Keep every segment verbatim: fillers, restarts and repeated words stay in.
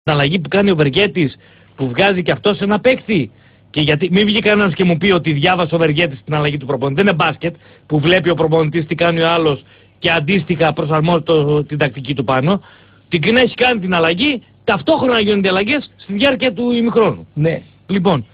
αλλαγή που κάνει ο Βεργέτης, που βγάζει και αυτός ένα παίκτη. Και γιατί μην βγει κανένας και μου πει ότι διάβασε ο Βεργέτης την αλλαγή του προπονητή. Δεν είναι μπάσκετ που βλέπει ο προπονητής τι κάνει ο άλλος και αντίστοιχα προσαρμόζει το, την τακτική του πάνω. Την έχει κάνει την αλλαγή, ταυτόχρονα γίνονται αλλαγές στη διάρκεια του ημιχρόνου. Ναι. Λοιπόν,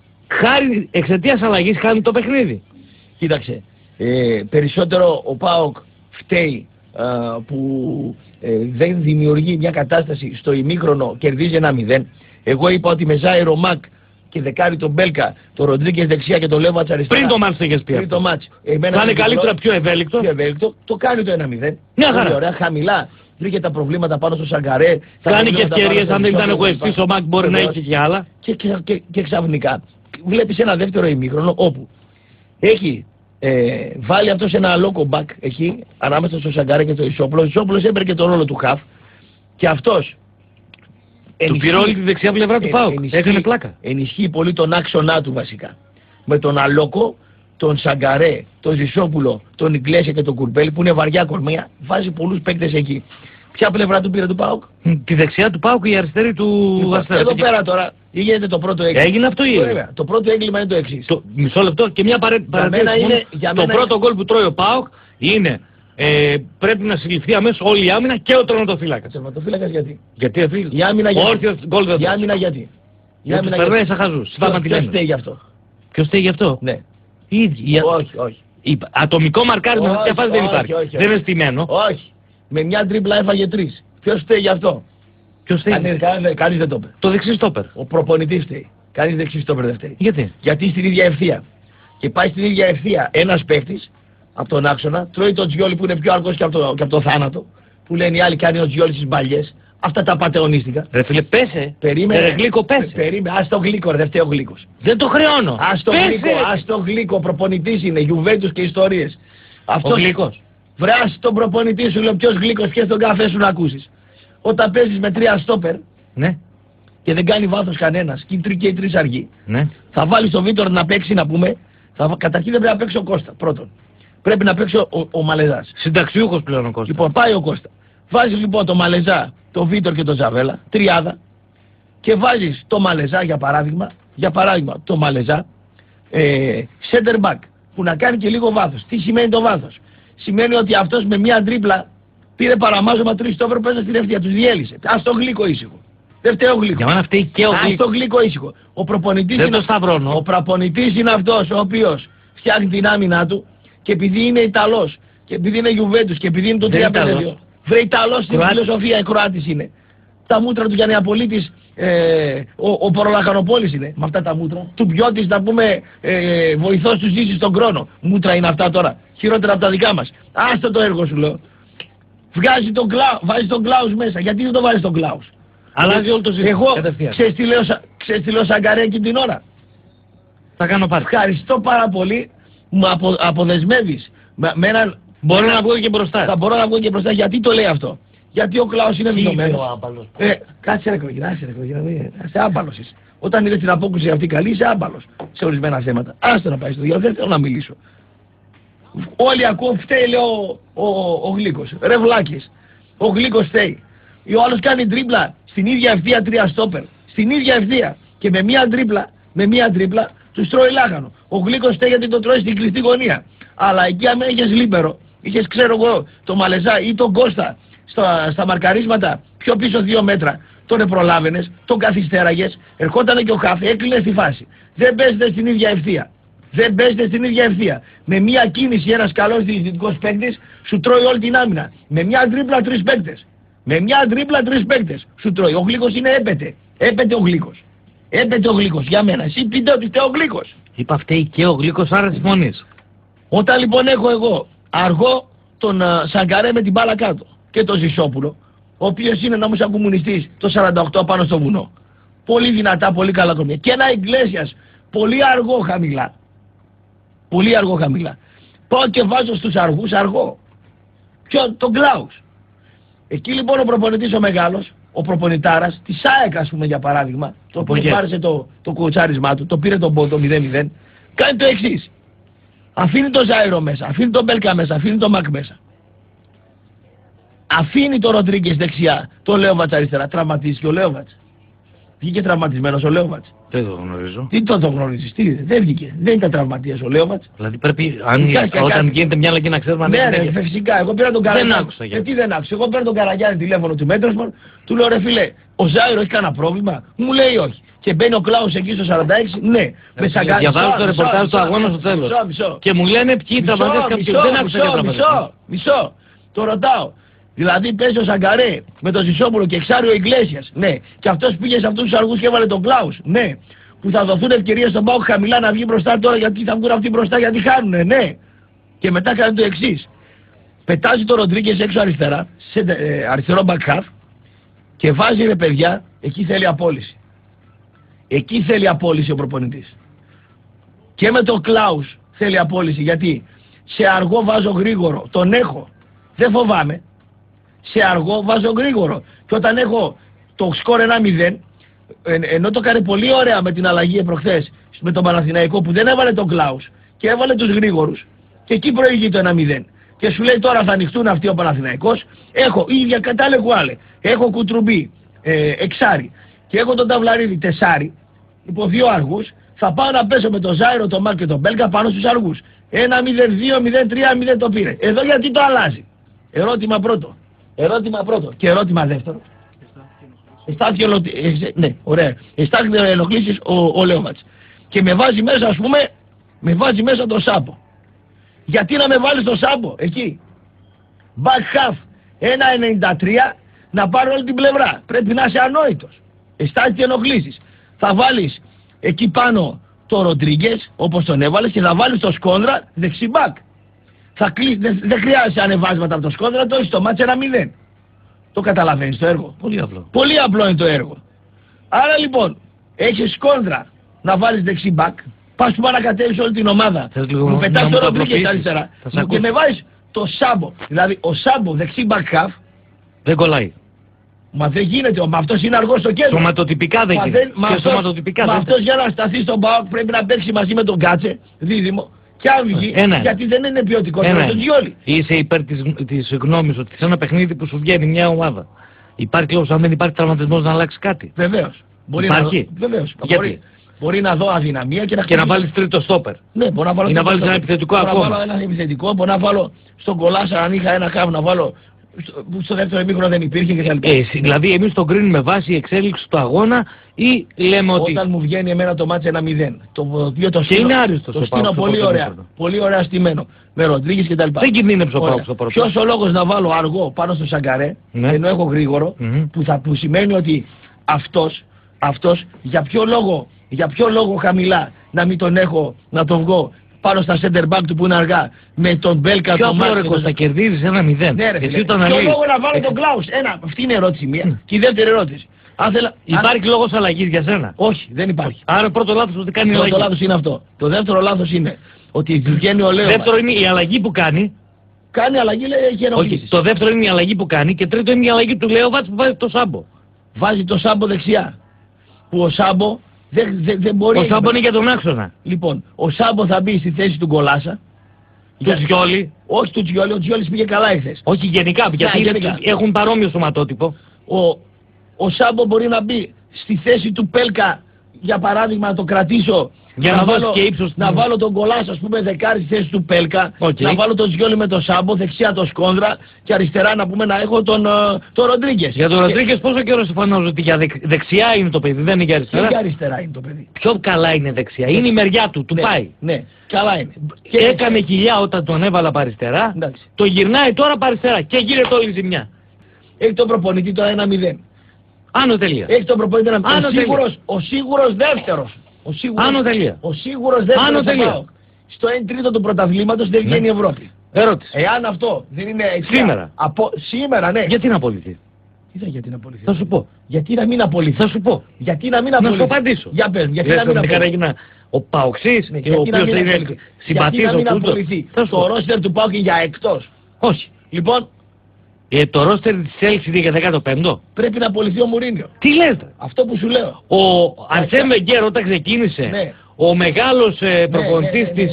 χάρη εξαιτίας αλλαγής χάνει το παιχνίδι. Κοίταξε, ε, περισσότερο ο ΠΑΟΚ φταίει ε, που ε, δεν δημιουργεί μια κατάσταση στο ημίχρονο, κερδίζει ένα μηδέν. Εγώ είπα ότι με Ζάιρο Μακ και δεκάρι τον Μπέλκα, τον Ροντρίγκες δεξιά και τον Λέβατς αριστερά. Πριν το μάτς είχες πει. Πριν το μάτς. Θα είναι καλύτερα, πιο ευέλικτο. Πιο ευέλικτο. Το κάνει το ένα μηδέν. Μια χαρά. Ωραία, χαμηλά. Βρήκε τα προβλήματα πάνω στο Σαγκαρέ. Κάνει και ευκαιρίες, αν δεν ήταν εγωιστής ο Μακ μπορεί να έχει και άλλα. Και, και, και, και ξαφνικά βλέπεις ένα δεύτερο ημίχρονο όπου έχει ε, βάλει αυτός ένα λόκο μπακ εκεί ανάμεσα στο Σαγκαρέ και το Ισόπουλο. Ο Ισόπουλος έπαιρνε και τον ρόλο του χαφ και αυτός του πήρε όλη τη δεξιά πλευρά του ΠΑΟΚ. Έκανε πλάκα. Ενισχύει πολύ τον άξονά του βασικά. Με τον Αλόκο, τον Σαγκαρέ, τον Ζησόπουλο, τον Ιγκλέσια και τον Κουρμπέλη που είναι βαριά κορμία, βάζει πολλούς παίκτες εκεί. Ποια πλευρά του πήρε του ΠΑΟΚ? Τη δεξιά του ΠΑΟΚ, η αριστερή του λοιπόν, Αστέρα. Εδώ πέρα τώρα γίνεται το πρώτο έγκλημα. Έγινε αυτό ή έγινε? Το πρώτο έγκλημα είναι το εξής. Το, μισό λεπτό και μια παρέ... παρατήρηση. Είναι, το πρώτο είναι... γκολ που τρώει ο ΠΑΟΚ είναι ε, πρέπει να συλληφθεί αμέσως όλη η άμυνα και ο τερματοφύλακας. Τερματοφύλακας γιατί? Γιατί αφήνει. Η άμυνα γιατί? Όρθιος γκολ δεν η άμυνα γιατί? Η άμυνα γιατί? Περνάει σαν χαζούς. Ποιος φταίει γι' αυτό? Ποιος φταίει γι' αυτό? Ναι. Οι ίδιοι. Όχι, όχι. Ατομικό μαρκάρισμα σε τέτοια φάση δεν υπάρχει. Όχι, όχι, όχι. Δεν είναι στημένο. Όχι. Με μια τρίπλα έφαγε τρεις. Ποιος φταίει γι' αυτό? Ποιος φταίει? Κανείς, κανείς, κανείς δεν το είπε. Το δεξί στόπερ. Ο προπονητής φταίει. Κανείς δεξί στόπερ δεν φταίει. Γιατί? Γιατί στην ίδια ευθεία. Και πάει στην ίδια ευθεία ένας παίκτης από τον άξονα, τρώει τον Τζιόλι που είναι πιο αργός και από το, και από το θάνατο. Που λένε οι άλλοι κάνει ο Τζιόλι στις μπαλιές. Αυτά τα πατεωνίστηκα. Ρε φίλε, πέσε. Περίμενε. Ρε γλύκο, πέσε. Περίμενε. Ας το γλύκο, ρε, δεν φταίει ο γλύκος. Δεν το χρεώνω. Ας το γλύκο, ας το γλύκο. Προπονητής είναι, Γιουβέντους και ιστορίες. Αυτός... Ο γλύκος. Βράς τον προπονητή σου, λέω ποιος γλύκος, πιες τον καφέ σου να ακούσεις. Όταν παίζεις με τρία στόπερ, ναι, και δεν κάνει βάθος κανένας, και οι τρεις αργοί, ναι, θα βάλεις τον Βίτορ να παίξει, να πούμε. Θα... Καταρχήν δεν πρέπει να παίξει ο Κώστα, πρώτον. Πρέπει να παίξει ο, ο, ο Μαλεζάς. Συνταξιούχος πλέον ο Κώστα. Λοιπόν, πάει ο Κώστα. Βάζεις λοιπόν τον Μαλεζά, τον Βίτορ και τον Ζαβέλα, τριάδα, και βάζεις τον Μαλεζά για παράδειγμα, για παράδειγμα, τον Μαλεζά, ε, center back, που να κάνει και λίγο βάθος. Τι σημαίνει το βάθος? Σημαίνει ότι αυτός με μια τρίπλα πήρε παραμάζωμα τρεις στόπερ, παίζα στην ευθεία, τους διέλυσε. Ας το γλύκο ήσυχο. Δεν φταίει ο γλύκος. Για μένα φταίει και ο γλύκος. Ας το γλύκο ήσυχο. Ο προπονητής δεν είναι, το σταυρώνω. Ο προπονητής είναι αυτός ο οποίος φτιάχνει την άμυνά του και επειδή είναι Ιταλός και επειδή είναι Γιουβέντους και επειδή είναι το τρία πέντε δύο. Βρε Ιταλός στην φιλοσοφία, Κροάτης είναι. Τα μούτρα του Γιαννεαπολίτης, ε, ο, ο Πορολαχανοπόλης είναι με αυτά τα μούτρα. Του Πιώτης, να πούμε, ε, βοηθός του ζήσει στον χρόνο. Μούτρα είναι αυτά τώρα. Χειρότερα από τα δικά μας. Άστο το έργο σου λέω. Βγάζει τον Κλάου, βάζει τον Κλάους μέσα. Γιατί δεν το βάζεις τον Κλάους? Αλλάζει όλο το σύστημα. Εγώ ξέρεις τι λέω Σαγκαρέ εκείνη την ώρα? Θα κάνω πάρτι. Ευχαριστώ πάρα πολύ. Μου απο, αποδεσμεύεις με, με έναν... Μπορώ να βγω και μπροστά. Θα μπορώ να βγω και μπροστά. Γιατί το λέει αυτό? Γιατί ο Κλάους είναι δεδομένος. Ε, κάτσε ρε κοκκινά, κάτσε ρε κοκκινά. Είσαι άμπαλος είσαι. Όταν είδες την απόκριση αυτή καλή, είσαι άμπαλος σε ορισμένα θέματα. Άστο να πάει στο διάλογο, δεν θέλω να μιλήσω. Όλοι ακούω, φταίει λέει ο, ο, ο, ο Γλύκος. Ρε βλάκες. Ο Γλύκος φταίει. Ο άλλος κάνει τρίπλα στην ίδια ευθεία τρία στόπερ. Στην ίδια ευθεία. Και με μία τρίπλα, με μία τρίπλα τους τρώει λάχανο. Ο Γλύκος φταίει γιατί τον τρώει στην κλειστή γωνία. Αλλά εκεί αν είχες λίμπερο, είχες ξέρω εγώ το Μαλεζά ή τον Κώστα στα, στα μαρκαρίσματα πιο πίσω δύο μέτρα, τον προλάβαινες, τον καθυστέραγες, ερχόταν και ο Χαφ, έκλεινε στη φάση. Δεν παίζετε στην ίδια ευθεία. Δεν παίζετε στην ίδια ευθεία. Με μια κίνηση ένας καλός διαιτητικός παίκτης σου τρώει όλη την άμυνα. Με μια τρίπλα τρεις παίκτες. Με μια τρίπλα τρεις παίκτες σου τρώει. Ο Γλύκος είναι έπεται. Έπεται ο Γλύκος. Έπεται ο Γλύκος. Για μένα. Εσύ πείτε ότι φταίει ο Γλύκος. Είπα φταίει και ο Γλύκος, άρα συμφωνείς. Όταν λοιπόν έχω εγώ αργό τον uh, Σαγκαρέ με την μπάλα κάτω και τον Ζησόπουλο, ο οποίος είναι νόμος σαν κομμουνιστής το σαράντα οκτώ πάνω στο βουνό. Πολύ δυνατά, πολύ καλά κορμιά. Και ένα Ιγκλέσιας πολύ αργό χαμηλά. Πολύ αργό χαμηλά. Πάω και βάζω στους αργούς αργό. Ποιο, τον Κλάους. Εκεί λοιπόν ο προπονητής ο μεγάλος, ο προπονητάρας, της ΑΕΚ ας πούμε για παράδειγμα, το οποίο πάρεσε το, το κουτσάρισμά του, το πήρε τον πόντο μηδέν μηδέν, κάνει το εξής. Αφήνει τον Ζάιρο μέσα, αφήνει τον Μπέλκα μέσα, αφήνει τον Μακ μέσα. Αφήνει το Ροντρίγκες δεξιά, το Λέοβατς αριστερά. Τραυματίστηκε ο Λέοβατς. Βγήκε τραυματισμένος ο Λέοβατς. Δεν το γνωρίζω. Τι το, το γνωρίζεις, τι, δεν βγήκε. Δεν ήταν τραυματίας ο Λέοβατς. Δηλαδή πρέπει, αν, Κάτσε, όταν κάτσε. γίνεται μια αλλαγή να ξέρουμε αν Ναι, είναι. ρε, φυσικά. Εγώ πήρα τον Καραγιάννη. Δεν άκουσα. Ε, τι δεν άκουσα. Εγώ πήρα τον Καραγιάννη τηλέφωνο του Μέτροσμαν, του λέω ρε φίλε, ο Ζάιρο έχει κανένα πρόβλημα. Μου λέει όχι. Και μπαίνει ο Κλάους εκεί στο σαράντα έξι, ναι. Με σαγκάρι. Διαβάζω το ρεπορτάζ του αγώνα στο τέλος. Και μου λένε ποιοι τραυματίστηκαν και δεν άκουσα για τραυματισμό. Μισό, μισό. Το ρωτάω. Δηλαδή παίζει ο Σαγκαρέ με τον Ζησόπουλο και Εξάριο Ιγκλέσιας. Ναι. Και αυτός πήγε σε αυτούς τους αργούς και έβαλε τον Κλάους. Ναι. Που θα δοθούν ευκαιρίες στον ΠΑΟΚ χαμηλά να βγει μπροστά τώρα γιατί θα βγουν αυτοί μπροστά γιατί χάνουνε. Ναι. Και μετά κάνει το εξής. Πετάζει τον Ροντρίγκες έξω αριστερά, σε ε, αριστερό back half και βάζει ρε παιδιά, εκεί θέλει απόλυση. Εκεί θέλει απόλυση ο προπονητής. Και με τον Κλάους θέλει απόλυση γιατί σε αργό βάζω γρήγορο, τον έχω, δεν φοβάμαι. Σε αργό βάζω γρήγορο. Και όταν έχω το σκορ ένα μηδέν, εν, ενώ το κάνει πολύ ωραία με την αλλαγή προχθές με τον Παναθηναϊκό που δεν έβαλε τον Κλάους και έβαλε τους γρήγορους και εκεί προηγεί το ένα μηδέν. Και σου λέει τώρα θα ανοιχτούν αυτοί ο Παναθηναϊκός. Έχω ίδια κατάλεγου άλλε. Έχω Κουτρουμπί, ε, εξάρι και έχω τον Ταυλαρίδη τεσάρι υπό δύο αργούς. Θα πάω να πέσω με τον Ζάιρο, τον Μάρκ και τον Μπέλκα πάνω στους αργούς. ένα μηδέν δύο μηδέν τρία μηδέν το πήρε. Εδώ γιατί το αλλάζει. Ερώτημα πρώτο. Ερώτημα πρώτο. Και ερώτημα δεύτερο. Αισθάνθηκε ενοχλήσεις. Ναι, ωραία. Αισθάνθηκε ενοχλήσεις ο, ο Λέοβατς. Και με βάζει μέσα, ας πούμε, με βάζει μέσα το Σάμπο. Γιατί να με βάλεις το Σάμπο εκεί. Back half ένα ενενήντα τρία να πάρει όλη την πλευρά. Πρέπει να είσαι ανόητος. Αισθάνθηκε ενοχλήσεις. Θα βάλεις εκεί πάνω το Ροντρίγκες όπως τον έβαλες και θα βάλεις το Σκόνδρα δεξί back. Θα κλει... Δεν δε χρειάζεται ανεβάσματα από το Σκόνδρα, το έχεις το μάτς ένα μηδέν. Το καταλαβαίνεις το έργο. Πολύ απλό. Πολύ απλό είναι το έργο. Άρα λοιπόν, έχεις Σκόνδρα να βάλεις δεξί back, πας που να κατέβεις όλη την ομάδα. Μου πετάς το Ροντρίγκες αριστερά και με βάζεις το Σάμπο. Δηλαδή ο Σάμπο δεξί back half. Δεν κολλάει. Μα δεν γίνεται, μα αυτός είναι αργός στο κέντρο. Σωματοτυπικά δεν γίνεται. Μα αυτός για να σταθεί στον ΠΑΟΚ πρέπει να παίξει μαζί με τον Κάτσε, δίδυμο. Και αν βγει, γιατί δεν είναι ποιοτικό το Τζιόλι. Είσαι υπέρ της, της γνώμης ότι σε ένα παιχνίδι που σου βγαίνει μια ομάδα υπάρχει λόγος αν δεν υπάρχει τραυματισμός να αλλάξει κάτι. Βεβαίως. Μπορεί υπάρχει. Να δω, βεβαίως. Μπορεί, μπορεί να δω αδυναμία και να και να βάλεις τρίτο στόπερ. Ναι, μπορεί να βάλω. Ή να βάλεις ένα επιθετικό ακόμα. Μπορεί να βάλω ένα επιθετικό, μπορεί να βάλω στον Κολάσα αν είχα ένα χάβ να βάλω. Που στο δεύτερο ημίχρονο δεν υπήρχε και τα ε, δηλαδή εμείς τον κρίνουμε βάση εξέλιξη του αγώνα ή λέμε ότι... Όταν μου βγαίνει εμένα το μάτς ένα μηδέν, το οποίο το στείνω, το στείνω πολύ ωραία, πολύ ωραία στημένο, με Ροντρίγκες και τα λοιπά. Δεν κινδύνεψε ο Πάοκ στο πρώτο. Ποιος ο λόγος να βάλω αργό πάνω στο Σαγκαρέ, ναι. Ενώ έχω γρήγορο, mm-hmm. που, θα, που σημαίνει ότι αυτός, αυτός για ποιο λόγο, για ποιο λόγο χαμηλά να μην τον έχω, να τον βγω πάνω στα center back του που είναι αργά με τον Μπέλκα τον Μάρκο. Ποιο θα κερδίζεις ένα μηδέν. Ναι, ρε, ποιο λόγο να βάλω τον Κλάους. Ένα, αυτή είναι η ερώτηση μία. Mm. Και η δεύτερη ερώτηση. Αν θέλα, υπάρχει αν... λόγος αλλαγής για σένα. Όχι, δεν υπάρχει. Άρα πρώτο λάθος ότι κάνει το αλλαγή. Το λάθος είναι αυτό. Το δεύτερο λάθος είναι ότι βγαίνει ο Λέοβατς. Δεύτερο είναι η αλλαγή που κάνει. Κάνει αλλαγή, λέει, έχει ενοχλήσεις. Το δεύτερο είναι η αλλαγή που κάνει και τρίτο είναι η αλλαγή του Λέοβατς που βάζει το Σάμπο. Βάζει το Σάμπο δεξιά. Που ο Σάμπο δεν δε, δε μπορεί. Ο Σάμπο είναι για τον άξονα. Λοιπόν, ο Σάμπο θα μπει στη θέση του Γκολάσα. Του Τζιόλι. Όχι του Τζιόλι, ο Τζιόλι πήγε καλά εχθές. Όχι γενικά, γιατί γενικά. Έχουν παρόμοιο σωματότυπο. Ο, ο Σάμπο μπορεί να μπει στη θέση του Πέλκα, για παράδειγμα, να το κρατήσω. Για να, να, βάλω, και ύψος να βάλω τον Κολάσα, ας πούμε, δεκάρι στη θέση του Πέλκα. Okay. Να βάλω τον Τζιόλι με τον Σάμπο, δεξιά τον Σκόνδρα και αριστερά να πούμε να έχω τον, τον Ροντρίγκες. Για τον Ροντρίγκες και... πόσο καιρό συμφωνώ ότι για δεξ, δεξιά είναι το παιδί, δεν είναι για αριστερά. Και για αριστερά είναι το παιδί. Πιο καλά είναι δεξιά, είναι η μεριά του, του ναι, πάει. Ναι, καλά είναι. Και έκανε κοιλιά όταν τον έβαλα παριστερά, το γυρνάει τώρα παριστερά και γίνεται όλη η ζημιά. Έχει τον προπονητή τώρα ένα μηδέν. Άνω τελεία. Έχει τον προπονητή ένα μηδέν. Ο σίγουρος, ο σίγουρος δεύτερος. Ο σίγουρος, Άνω τελεία. Ο σίγουρος δεύτερος τελεία. Στο ένα τρίτο του πρωταθλήματος δεν βγαίνει η Ευρώπη. Ερώτηση. Εάν αυτό δεν είναι εξιά, σήμερα. Από, σήμερα, ναι. Γιατί να απολυθεί. Τι θα γιατί να απολυθεί. Θα σου πω. Γιατί να μην απολυθεί. Θα σου πω. Γιατί να μην απολυθεί. Να σου απαντήσω. Για πες, γιατί να μην απολυθεί. Ο Παοξής, ναι, και ο οποίος είναι συμπατής ο Κούντος. Το ρόστερ του Πάοκ είναι για εκτός. Όχι. Λοιπόν. Ε, το ρόστερ της Chelsea είναι για δέκατο πέμπτο. Πρέπει να απολυθεί ο Μουρίνιο. Τι λες. Αυτό που σου λέω. Ο Αρσέν Βενγκέρ όταν ξεκίνησε, ναι. ο μεγάλος ε, προπονητής της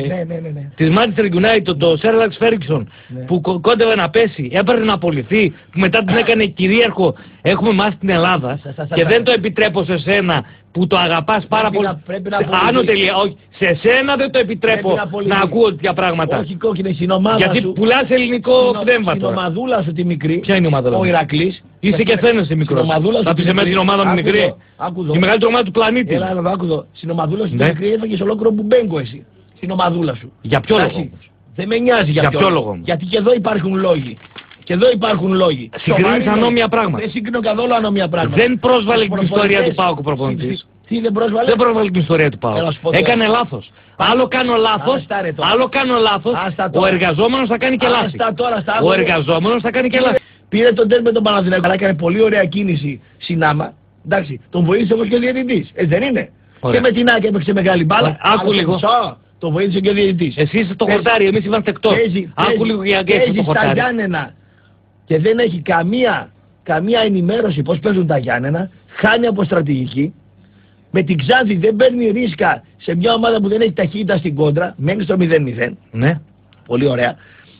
της Manchester United, το Sir Alex Ferguson, ναι. που κο, κόντευε να πέσει, έπρεπε να απολυθεί, που μετά την έκανε κυρίαρχο. Έχουμε μάθει στην Ελλάδα σα, σα, σα, και σα, δεν το επιτρέπω σε σένα που το αγαπάς πάρα πολύ. Άνω τελεία, όχι. Σε σένα δεν το επιτρέπω να, να ακούω τέτοια πράγματα. Όχι κόκκινη, στην ομάδα γιατί σου. Γιατί πουλάς ελληνικό πνεύμα. Στην ομαδούλα σου τη μικρή. Ποια είναι η ομάδα? Ο Ηρακλής. Είσαι και φαίνεσαι μικρός. Θα πεις εμένα την ομάδα μου μικρή. Η μεγαλύτερη ομάδα του πλανήτη. Έλα, έλα, άκουδο. Στην ομαδούλα σου τη μικρή έφαγες ολόκληρο μπουμπέγκο εσύ. Στην ομαδούλα σου. Για ποιο λόγο? Δεν με νοιάζει για ποιο λόγο. Γιατί και εδώ υπάρχουν λόγοι. Και εδώ υπάρχουν λόγοι. Συγκρίνεις ανώμια πράγματα. Δεν συγκρίνω καθόλου ανώμια πράγματα. Δεν πρόσβαλε την ιστορία του ΠΑΟΚ ο προπονητής. Τι δεν πρόσβαλε? Δεν πρόσβαλε την ιστορία του ΠΑΟΚ. Έκανε λάθος. Άλλο κάνω λάθος, άλλο κάνω λάθος, ο εργαζόμενος θα κάνει και λάθη. Ο εργαζόμενος θα κάνει και λάθη. Πήρε τον τέρ με τον Παναθηναϊκό, αλλά έκανε πολύ ωραία κίνηση συνάμα. Εντάξει, τον βοήθησε όμως και ο διαιτητής. Έτσι δεν είναι? Και με την Άκη έπαιξε μεγάλη μπάλα. Άκου λίγο. Το βοήθησε και ο διαιτητής. Εσύ είσαι το χορτάρι, εμείς είμαστε εκτός. Άκου λίγο για το χορτάρι. Γιάννενα και δεν έχει καμία, καμία ενημέρωση πώς παίζουν τα Γιάννενα, χάνει από στρατηγική. Με την Ξάνθη δεν παίρνει ρίσκα σε μια ομάδα που δεν έχει ταχύτητα στην κόντρα, μένει στο μηδέν μηδέν. Ναι. Πολύ ωραία.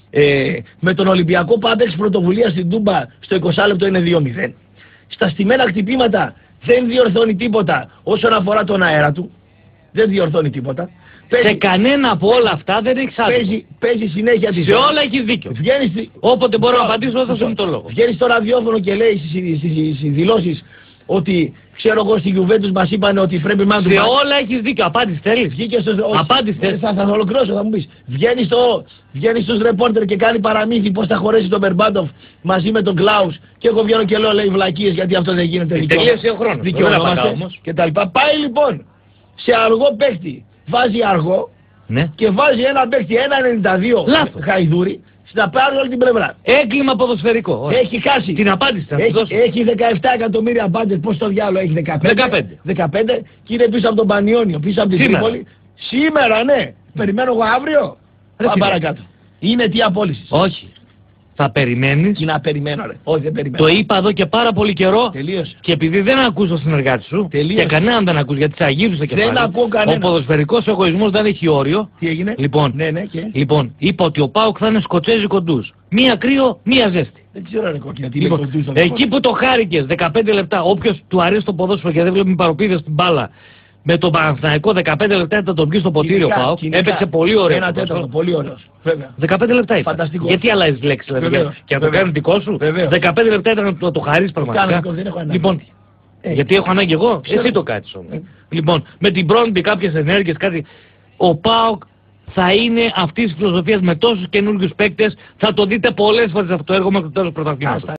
Ε, με τον Ολυμπιακό Πάντεξ πρωτοβουλία στην Τούμπα στο είκοσι λεπτό είναι δύο μηδέν. Στα στημένα χτυπήματα δεν διορθώνει τίποτα όσον αφορά τον αέρα του. Δεν διορθώνει τίποτα. Παίζει, σε κανένα από όλα αυτά δεν έχει άδικο. Παίζει, παίζει συνέχεια τη. Σε όλα έχει δίκιο. Βγαίνεις, όποτε μπορώ να απαντήσω θα σου το λόγο. Βγαίνει στο ραδιόφωνο και λέει στις δηλώσεις ότι ξέρω εγώ στη Juventus μας είπαν ότι πρέπει να του. Σε όλα έχεις δίκιο. Απάντηση θέλεις? Απάντηση θέλεις? Θα, θα ολοκληρώσω, θα μου πεις. Βγαίνει, στο, βγαίνει στους ρεπόρτερ και κάνει παραμύθι πώς θα χωρέσει τον Μπερμπάντοφ μαζί με τον Κλάους και εγώ βγαίνω και λέω λέει βλακίες γιατί αυτό δεν γίνεται. Τελείωσε ο χρόνος. Δικαιωνόμαστε και τα λοιπά. Πάει λοιπόν σε αργό παίχτη. Βάζει αργό, ναι, και βάζει ένα παίχτη ένα ενενήντα δύο Γαϊδούρη. Να πάρει όλη την πλευρά. Έγκλημα ποδοσφαιρικό. Έχει χάσει. Την απάντηση θα έχει, έχει δεκαεπτά εκατομμύρια πάντες. Πώς το διάλογο έχει δεκαπέντε. δεκαπέντε. δεκαπέντε και είναι πίσω από τον Πανιόνιο, πίσω από την Τρίπολη. Σήμερα, ναι. Περιμένω εγώ αύριο. Πάμε παρακάτω. Είναι τι απόλυση. Όχι. Θα περιμένεις. Τι να περιμένω, ρε. Όχι, δεν περιμένω. Το είπα εδώ και πάρα πολύ καιρό. Τελείωσε. Και επειδή δεν ακούς τον συνεργάτη σου. Τελείωσε. Και κανέναν δεν ακούς γιατί σε αγγίζουν και δεν ακούω κανένα. Ο ποδοσφαιρικός εγωισμός δεν έχει όριο. Τι έγινε? Λοιπόν, ναι, ναι, και... λοιπόν είπα ότι ο ΠΑΟΚ θα είναι σκοτσέζικο ντους. Μία κρύο, μία ζέστη. Δεν ξέρω, ρε κόκκινα, τι λοιπόν, λέει κοντούς, εκεί που το χάρηκες δεκαπέντε λεπτά, όποιος του αρέσει το ποδόσφαιρο και δεν βλέπει παροπίδες στην μπάλα. Με τον Παναθηναϊκό δεκαπέντε λεπτά ήταν τον βγει στο ποτήρι ο ΠΑΟΚ. Έπαιξε πολύ ωραίο. Ένα τέταρτο, πολύ ωραίο. δεκαπέντε λεπτά ήταν. Φανταστικό. Γιατί αλλάζει λέξη δηλαδή για, για να το κάνει δικό σου. Βεβαίως. δεκαπέντε λεπτά ήταν να το, το χαρίσει πραγματικά. Λοιπόν, ε, γιατί έχω ανάγκη εγώ, ξέρω. Εσύ το κάτσεις όμως. Ε. Λοιπόν, με την Brøndby κάποιες ενέργειες, κάτι. Ο ΠΑΟΚ θα είναι αυτής της φιλοσοφίας με τόσους καινούργιους παίκτες. Θα το δείτε πολλές φορές αυτό το έργο μέχρι το τέλος πρωταθλήματος.